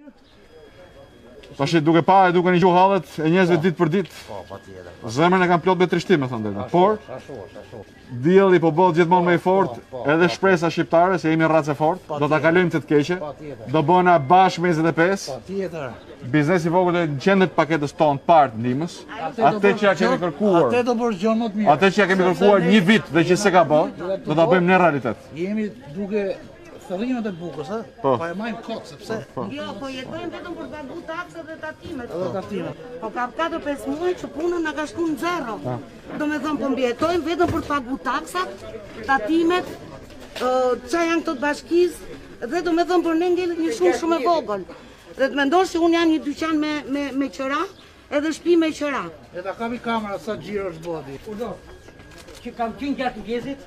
Tash duke parë, duke një gjuhë hallet e njerëzve ditë për ditë. Po, patjetër. Zemrën e kanë plot me trishtim, thënë deri. Por Ashtu. dielli po bëhet gjithmonë më i fortë, edhe shpresa shqiptare se jemi racë fort, do ta kalojmë të keqe. Do bëna bashkë me 25. Patjetër. Biznesi i vogël në qendër të paketës tonë parë ndihmës. Atë që ja kemi kërkuar. Atë do bësh gjë më të mirë. Atë që ja kemi kërkuar një vit dhe që s'e ka bë, do ta bëjmë në realitet. Jemi duke thërrimet e bukës, ha? Po. Pa e majmë kot, sepse Jo, po jetojmë vetëm për pagu taksat dhe tatimet. edhe tatimet. Po ka 4-5 muaj që punën na ka shku në zero. Do me thëmë, po mbjetojmë vetëm për pagu taksat, tatimet, qa janë këto të bashkisë, dhe do me thëmë, për ne ngellit një shumë e vogël. Dhe të mendosh që unë janë një dyqan me qëra, edhe shtëpi me qëra. E ta kapi kamera sa gjiro është bodi. Urdo, që kam qenë gjatë ngjesit,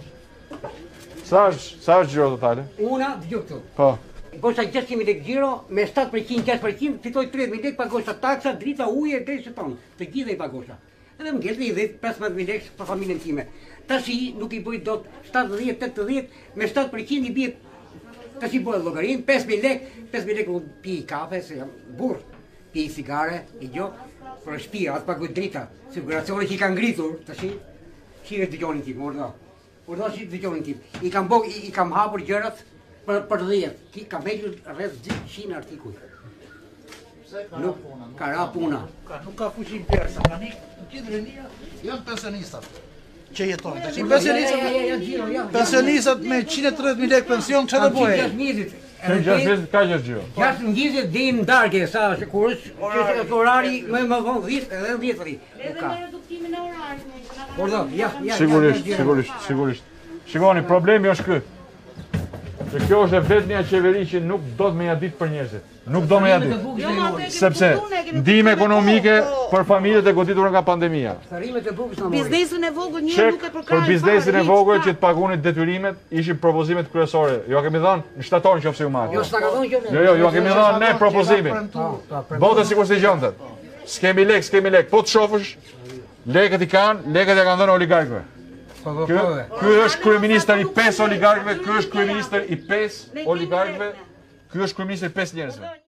Sa është gjiro totale? una, dëgjoj këtu. Po. Gosha 600.000 lekë gjiro, me 7%, 6%, fitoj 30.000 lekë, pagosha taksa, drita, uje, drejtë tonë. Të gjitha i pagosha. Edhe më ngellë i 15.000 lekë për familjen time. Tashi nuk i bëj dot 70-80, me 7% i bie. Tashi bëhet llogarin, 5.000 lekë unë pi kafe, se jam burr. Pi cigare, i gjo, për shtëpi, atë pagoj drita. Siguracioni që i kanë ngritur, tashi, shire dëgjonin tim, Urdo që dëgjonin tim. I kam hapur gjërat për 10. Kam hequr rreth 100 artikuj. Nuk ka ra puna. Nuk ka fuqi blerë, sa kanë në gjithë rinia, janë pensionistat që jetojnë. Tash pensionistat me 130.000 lekë pension çfarë do bëjë? Ka gjë gjiro. Jashtë ngjizit dhe në darke, sa kur është orari më vonë 10 edhe 10. Edhe me reduktimin e orarit. Urdo, ja. Sigurisht. Shikoni, problemi është ky. Që kjo është vetëm një qeveri që nuk do të më ja ditë për njerëzit. Nuk do më ja ditë. Sepse ndihmë ekonomike për familjet e goditura nga pandemia. Thërrimet e bukës na morën. Biznesin e vogël një Çek nuk e përkrajnë. për biznesin e vogël që të paguani detyrimet, ishin propozimet kryesore. Jo kemi dhënë në shtator nëse u marr. Jo s'na ka thonë që. Jo kemi dhënë ne propozimin. Bota sikur se gjonte. S'kemi lek, po të shofësh, lekët i kanë, lekët ja kanë dhënë oligarkëve. Ky është kryeministri i 5 oligarkëve, ky është kryeministri i 5 oligarkëve, ky është kryeministri i 5 njerëzve.